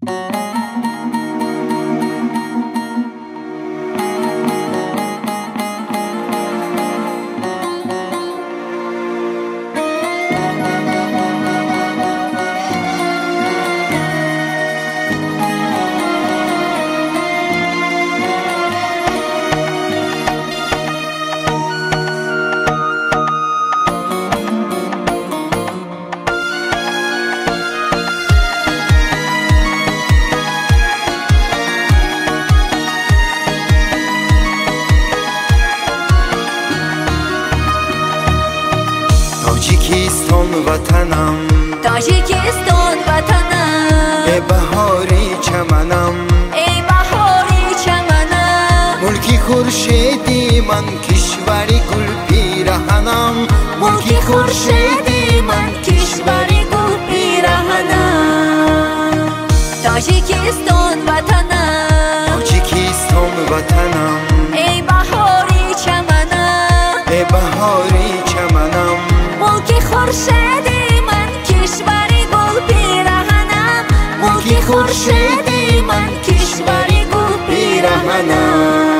تاجیکستان وطنم، تاجیکستان وطنم، ای بهاری چمنم، ای بهاری چمنم، ملکی خورشیدی من کشوری گل پیرهنم، ملکی خورشیدی من کشوری گل پیرهنم. تاجیکستان وطنم، تاجیکستان وطنم، ای بهاری چمنم، ای بهاری چمنم، ملکی خورشیدی من کشوری گل پیرهنم، ملکی خورشیدی من کشوری گل پیرهنم.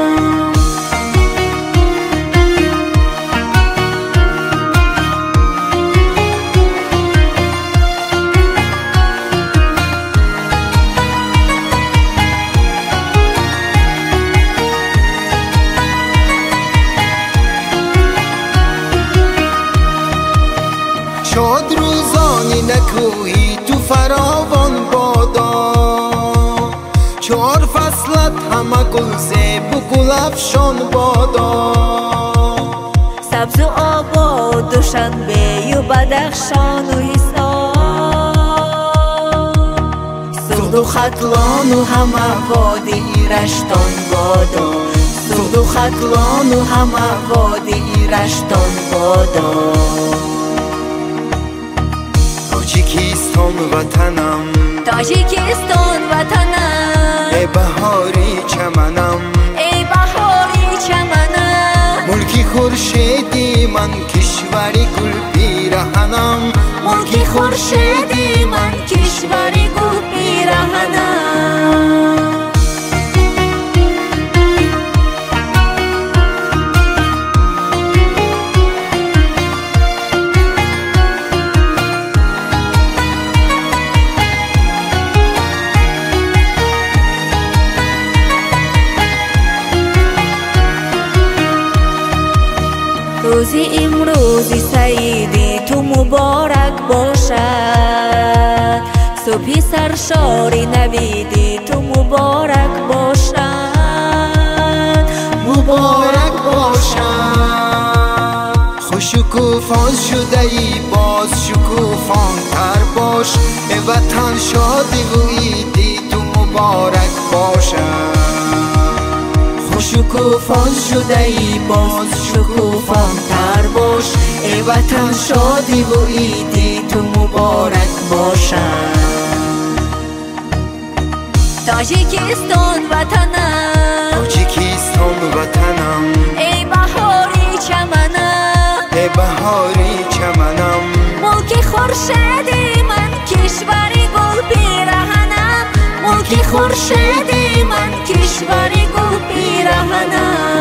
شاد روزانی نکوهی تو فراوان بادا، چهار فصلت همه گل زیب و گل افشان بادا. سبز و آباد دوشنبه و بدخشان و حصار، سرد و ختلان و همه وادی رشتان بادا، سرد و ختلان و همه وادی رشتان بادا. تاجیکستان وطنم، تاجیکستان وطنم، ای بهاری چمنم، ای بهاری چمنم، ملکی خورشیدی من کشوری گل پیرهنم، ملکی خورشیدی من کشوری گل پیرهنم. روزی امروزی سعیدی تو مبارک باشد، صبحی سرشاری نویدی تو مبارک باشد، مبارک باشد. خوش شکوفان شده ای باز شکوفان تر باش، ای وطن شادی و عیدی تو مبارک باشد. شکوفان شده ای باز شکوفان تر باش، ای وطن شادی و عیدی تو مبارک باشد. تاجیکستان وطنم، تاجیکستان وطنم، ای بهاری چمنم، ای بهاری چمنم، ملکی خورشیدی من کشوری گل پیرهنم، ملکی خورشیدی من کشوری گل پیرهنم.